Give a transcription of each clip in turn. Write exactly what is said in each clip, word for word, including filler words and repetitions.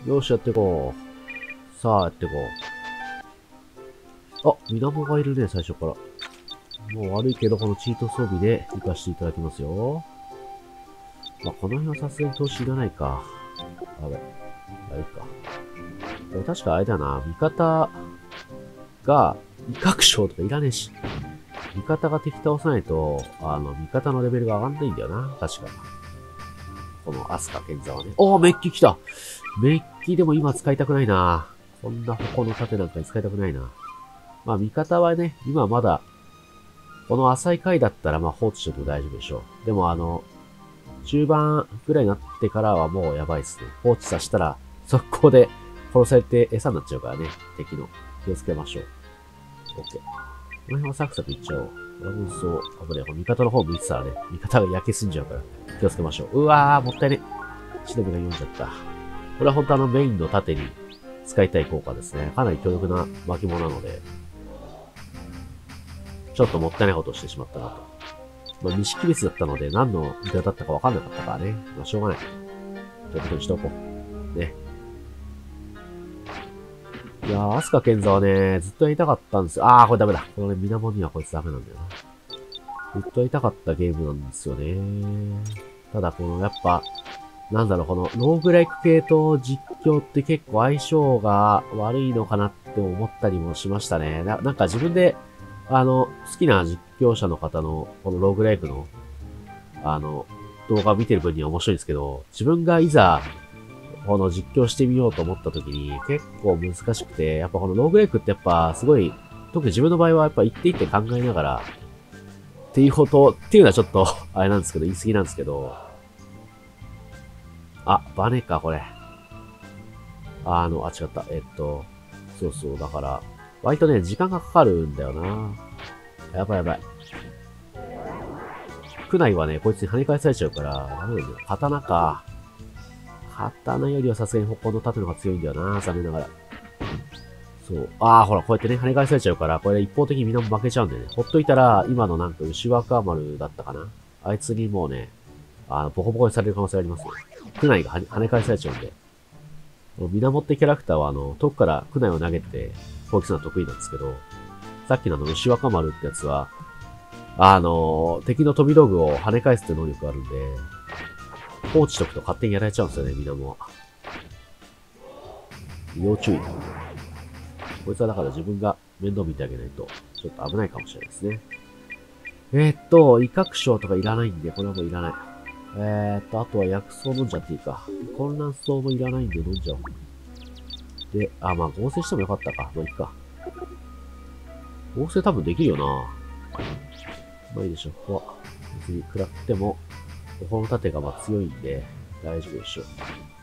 よし、やっていこう。さあ、やっていこう。あ、水面がいるね、最初から。もう悪いけど、このチート装備で行かせていただきますよ。まあ、この辺はさすがに投資いらないか。あれ。あれか。これ確かあれだな、味方が、威嚇賞とかいらねえし。味方が敵倒さないと、あの、味方のレベルが上がんないんだよな。確か。このアスカ剣座はね。おー、メッキ来た。メッキでも今使いたくないな。こんな矛の盾なんかに使いたくないな。まあ、味方はね、今まだ、この浅い回だったらまあ放置しても大丈夫でしょう。でもあの、中盤ぐらいになってからはもうやばいっすね。放置させたら、速攻で殺されて餌になっちゃうからね。敵の。気をつけましょう。オッケー。この辺はサクサクいっちゃおう。ドラゴンソー、危ねえ。味方の方向いてたらね、味方が焼けすんじゃうから。気をつけましょう。うわー、もったいね。シノビが読んじゃった。これは本当あのメインの盾に使いたい効果ですね。かなり強力な巻物なので、ちょっともったいないことをしてしまったなと。まあ、錦別だったので何の味方だったかわかんなかったからね。まあ、しょうがない。ということにしておこう。ね。いやー、アスカ剣座はね、ずっとやりたかったんですよ。あー、これダメだ。このね、水面にはこいつダメなんだよな。ずっとやりたかったゲームなんですよね。ただ、この、やっぱ、なんだろう、この、ローグライク系と実況って結構相性が悪いのかなって思ったりもしましたね。な、なんか自分で、あの、好きな実況者の方の、このローグライクの、あの、動画を見てる分には面白いんですけど、自分がいざ、この実況してみようと思った時に結構難しくて、やっぱこのローグライクってやっぱすごい、特に自分の場合はやっぱ一手一手考えながら、っていうこと、っていうのはちょっと、あれなんですけど、言い過ぎなんですけど、あ、バネか、これ。あの、あ、違った。えっと、そうそう、だから、割とね、時間がかかるんだよな。やばいやばい。区内はね、こいつに跳ね返されちゃうから、ダメなんだよ。刀か。刀よりはさすがに矛の盾の方が強いんだよな、残念ながら。そう。ああ、ほら、こうやってね、跳ね返されちゃうから、これ一方的にみんなも負けちゃうんだよね。ほっといたら、今のなんか、牛若丸だったかな。あいつにもうね、あの、ボコボコにされる可能性ありますよ。区内が跳ね返されちゃうんで。源ってキャラクターは、あの、遠くから区内を投げて、攻撃するのは得意なんですけど、さっきのあの、牛若丸ってやつは、あの、敵の飛び道具を跳ね返すって能力があるんで、放置しとくと勝手にやられちゃうんですよね、水面は。要注意。こいつはだから自分が面倒見てあげないと、ちょっと危ないかもしれないですね。えー、っと、威嚇賞とかいらないんで、これはもういらない。えー、っと、あとは薬草飲んじゃっていいか。混乱草もいらないんで飲んじゃおう。で、あ、まあ合成してもよかったか。まあいいか。合成多分できるよな。まあいいでしょう。ここは、別に食らっても、この盾がまあ強いんで、大丈夫でしょう。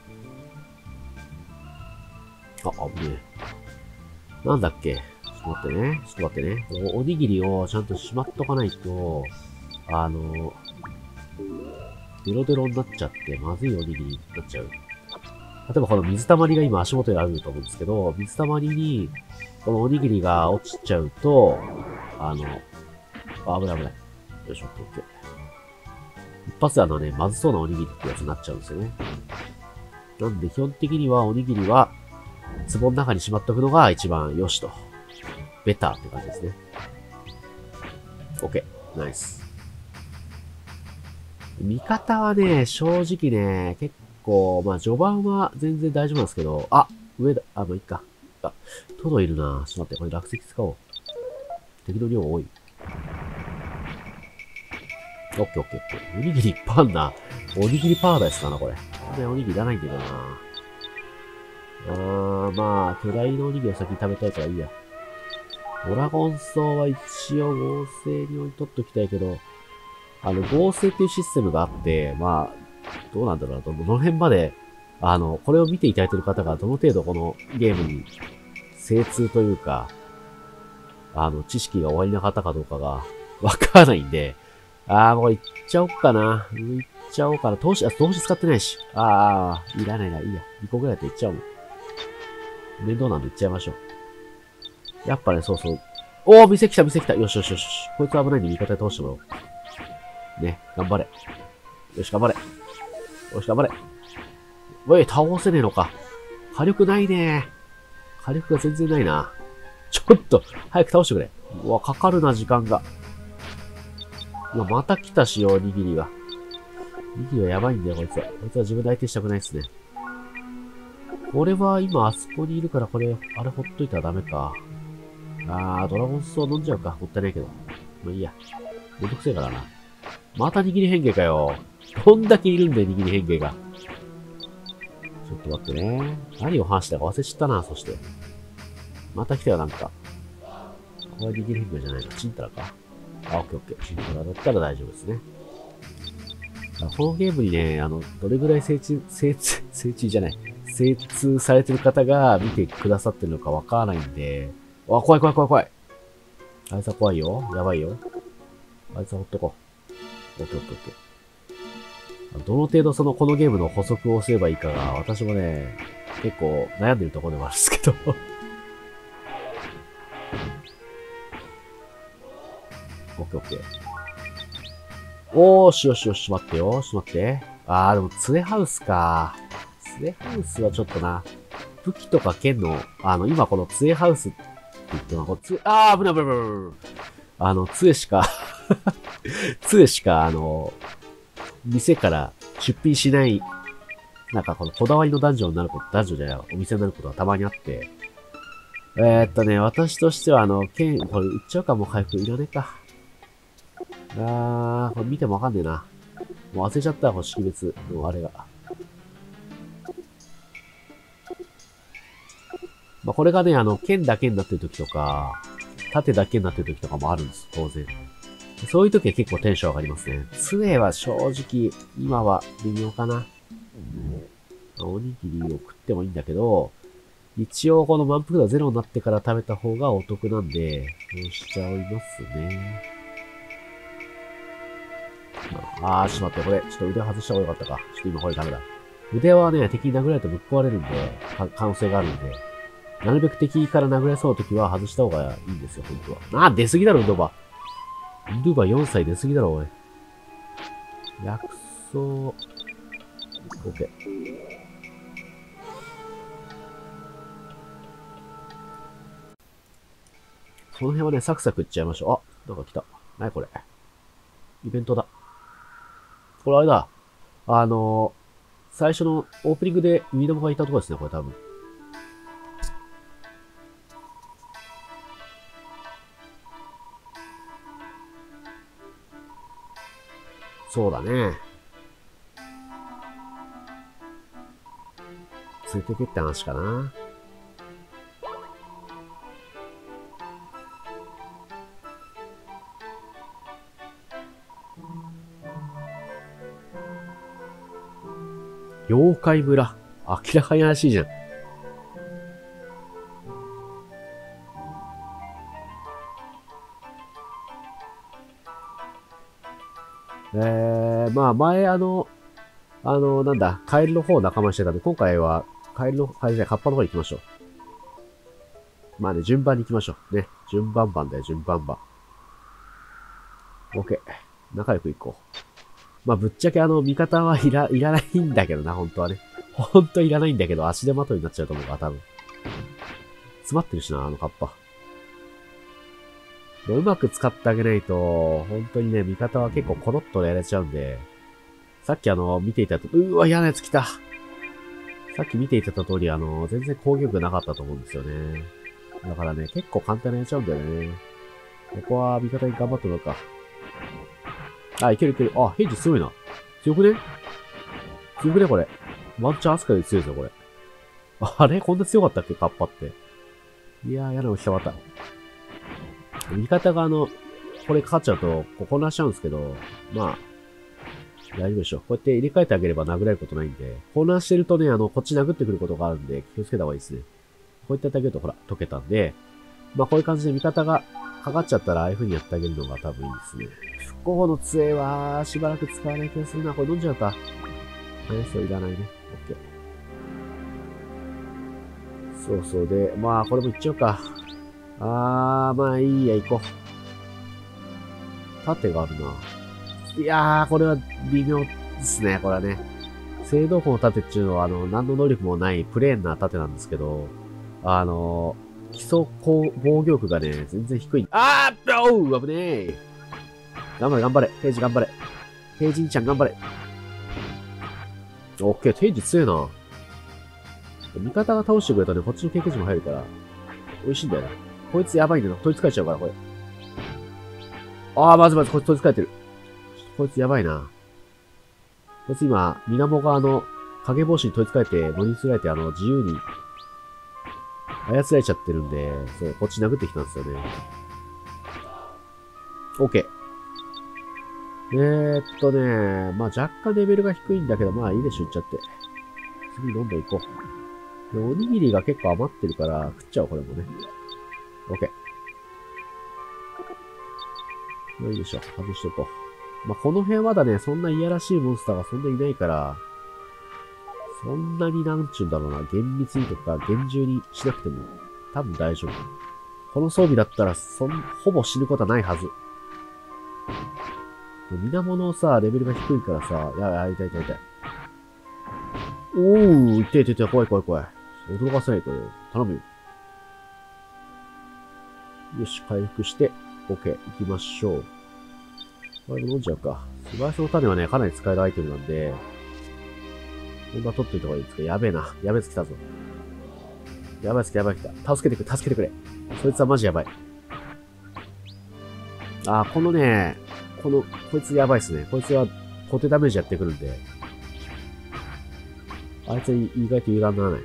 あ、危ねえ。なんだっけ。ちょっと待ってね。ちょっと待ってね。お、おにぎりをちゃんとしまっとかないと、あの、デロデロになっちゃって、まずいおにぎりになっちゃう。例えばこの水たまりが今足元にあると思うんですけど、水たまりに、このおにぎりが落ちちゃうと、あの、あ、危ない危ない。よいしょ、オッケー。一発であのね、まずそうなおにぎりってやつになっちゃうんですよね。なんで基本的にはおにぎりは、壺の中にしまっとくのが一番よしと。ベターって感じですね。OK。ナイス。味方はね、正直ね、結構、まあ序盤は全然大丈夫なんですけど、あ、上だ、あ、まあいいか。あ、トドいるな。ちょっと待って、これ落石使おう。敵の量多い。オッケーオッケーオッケー。おにぎりいっぱいあんな。おにぎりパラダイスだな、これ。こんなおにぎりいらないんだけどな。あー、まあ、巨大なおにぎりを先に食べたいからいいや。ドラゴン草は一応合成に置いとっときたいけど、あの、合成っていうシステムがあって、まあ、どうなんだろうな、どの辺まで、あの、これを見ていただいている方がどの程度このゲームに精通というか、あの、知識が終わりな方かどうかがわからないんで、あー、もういっちゃおっかな。いっちゃおうかな。投資、あ、投資使ってないし。あー、いらないな。いいや。にこぐらいだといっちゃおうもん。面倒なんでいっちゃいましょう。やっぱね、そうそう。おー、店来た、店来た。よしよしよし。こいつ危ないんで味方で通してもらおう。ね、頑張れ。よし、頑張れ。よし、頑張れ。おい、倒せねえのか。 火力ないね。火力が全然ないな。ちょっと、早く倒してくれ。うわ、かかるな、時間が。うわ、また来たしよ、握りが。握りはやばいんだよ、こいつは。こいつは自分で相手したくないっすね。俺は今あそこにいるから、これ、あれほっといたらダメか。あー、ドラゴンストーン飲んじゃうか。もったいないけど。まあいいや。めんどくせえからな。また握り変形かよ。どんだけいるんだよ、握り変形が。ちょっと待ってね。何を話したか忘れちゃったな、そして。また来たよ、なんか。これ握り変形じゃないの。チンタラか。あ、オッケーオッケー。チンタラだったら大丈夫ですね。このゲームにね、あの、どれぐらい精通、精通、精通じゃない。精通されてる方が見てくださってるのかわからないんで、あ、怖い怖い怖い怖い。あいつは怖いよ。やばいよ。あいつはほっとこう。オッケーオッケーオッケー。どの程度その、このゲームの補足をすればいいかが、私もね、結構悩んでるところでもあるんですけど。オッケーオッケー。おーしよしよし、待ってよ。ちょっと待って。あー、でも、ツエハウスか。ツエハウスはちょっとな。武器とか剣の、あの、今このツエハウスって言っても、こつあー、危ない危ない危ない。あの、ツエしか、ツエしか、あの、店から出品しない、なんかこのこだわりのダンジョンになること、ダンジョンじゃない、お店になることがたまにあって、えー、っとね、私としてはあの、剣、これ売っちゃうかもう回復いらねえか。あー、これ見てもわかんねえな。もう忘れちゃった、この識別のあれが。まあ、これがね、あの、剣だけになってる時とか、盾だけになってる時とかもあるんです、当然。そういう時は結構テンション上がりますね。杖は正直、今は微妙かな。おにぎりを食ってもいいんだけど、一応この満腹度ゼロになってから食べた方がお得なんで、そうしちゃいますね。あー、しまって、これ、ちょっと腕外した方がよかったか。ちょっと今これダメだ。腕はね、敵に殴られるとぶっ壊れるんで、可能性があるんで、なるべく敵から殴られそうな時は外した方がいいんですよ、本当は。あー、出過ぎだろ、ウンドーバー。ウンドーバーよんさい出過ぎだろ、おい。薬草、オッケー。その辺はね、サクサクいっちゃいましょう。あ、なんか来た。なにこれ。イベントだ。これあれだ。あのー、最初のオープニングでウィドムがいたとこですね、これ多分。そうだね。連れてけって話かな。妖怪村。明らかに怪しいじゃん。えー、まあ前あの、あの、なんだ、カエルの方を仲間にしてたんで、今回はカエルの、カエルじゃない、カッパの方に行きましょう。まあね、順番に行きましょう。ね。順番番だよ、順番番。オッケー。仲良く行こう。まあぶっちゃけあの、味方はいら、いらないんだけどな、本当はね。本当いらないんだけど、足手まといになっちゃうと思うから、多分。詰まってるしな、あのカッパ。うまく使ってあげないと、本当にね、味方は結構コロッとやれちゃうんで、さっきあの、見ていたと、うわ、嫌なやつ来た。さっき見ていた通り、あの、全然攻撃力なかったと思うんですよね。だからね、結構簡単にやっちゃうんだよね。ここは味方に頑張ってもらうか。あ、いけるいける。あ、ヘイジ強いな。強くね強くねこれ。ワンチャンアスカより強いぞ、これ。あれこんな強かったっけカッパって。いやー、嫌なの来たまた。味方があの、これかかっちゃうと、こう混乱しちゃうんですけど、まあ、大丈夫でしょう。こうやって入れ替えてあげれば殴られることないんで、混乱してるとね、あの、こっち殴ってくることがあるんで、気をつけた方がいいですね。こうやってやってあげると、ほら、溶けたんで、まあこういう感じで味方がかかっちゃったら、ああいう風にやってあげるのが多分いいですね。不幸の杖は、しばらく使わない気がするな。これ飲んじゃうか。え、そういらないね。オッケー。そうそうで、まあこれもいっちゃうか。あー、まあいいや、行こう。盾があるな。いやー、これは微妙ですね、これはね。 青銅庫の盾っていうのは、あの、何の能力もないプレーンな盾なんですけど、あの、基礎防御力がね、全然低い。あーおう危ねえ頑張れ頑張れ平次頑張れ平次んちゃん頑張れオッケー、平次強えな。味方が倒してくれたらね、こっちの経験値も入るから、美味しいんだよな。こいつやばいんだよな。取り憑かれちゃうから、これ。あー、まずまずこいつ取り憑かれてる。こいつやばいな。こいつ今、水面側の影帽子に取り憑かれて、乗り移られて、あの、自由に、操られちゃってるんで、そう、こっち殴ってきたんですよね。OK。えーっとね、まあ若干レベルが低いんだけど、まあいいでしょ、いっちゃって。次どんどん行こう。で、おにぎりが結構余ってるから、食っちゃおう、これもね。OK。まあいいでしょ、外しておこう。まあこの辺はだね、そんないやらしいモンスターがそんないないから、そんなになんちゅうんだろうな、厳密にとか厳重にしなくても、多分大丈夫。この装備だったら、そん、ほぼ死ぬことはないはず。水面のさ、レベルが低いからさ、やばい、痛い痛い痛い。おー、痛い痛い痛い、怖い怖い怖い。驚かせないとよ。頼むよ。よし、回復して、OK、行きましょう。これも飲んじゃうか。素晴らしの種はね、かなり使えるアイテムなんで、こんな取っといた方がいいですか。やべえな。やべえやつ来たぞ。やばいやつ来た、やばいやつ来た。助けてくれ、助けてくれ。そいつはマジやばい。あー、このね、この、こいつやばいっすね。こいつは、固定ダメージやってくるんで。あいつ意外と油断ならない。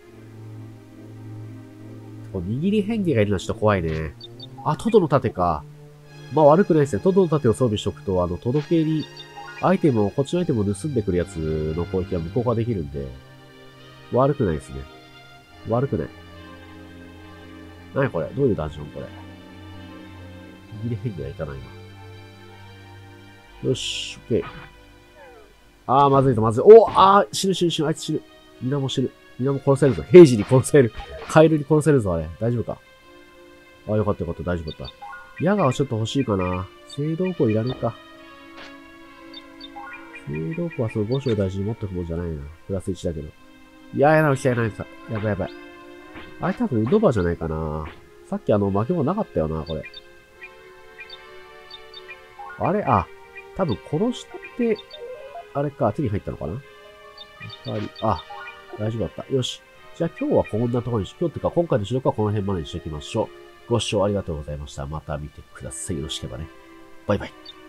こう握り変化がいるのはちょっと怖いね。あ、トドの盾か。まあ悪くないですね。トドの盾を装備しとくと、あの、届けに、アイテムを、こっちのアイテムを盗んでくるやつの攻撃は無効化できるんで、悪くないですね。悪くない。なにこれどういうダンジョンこれ。握り変化がいかないな。よし、オッケー。あー、まずいぞ、まずい。おあー、死ぬ死ぬ死ぬ、あいつ死ぬ。皆も死ぬ。皆も殺せるぞ。平時に殺せる。カエルに殺せるぞ、あれ。大丈夫か。あ、よかったよかった、大丈夫だった。矢がはちょっと欲しいかな。青銅庫いらねえか。青銅庫はその五章大事に持っておくもんじゃないな。プラスいちだけど。いや、やな、来たやないさ。やばいやばい。あれ多分ウドバじゃないかな。さっきあの、負け物なかったよな、これ。あれあ、多分殺して、あれか、手に入ったのかなあ、大丈夫だった。よし。じゃあ今日はこんなところにし、今日ってか今回の収録はこの辺までにしておきましょう。ご視聴ありがとうございました。また見てください。よろしければね。バイバイ。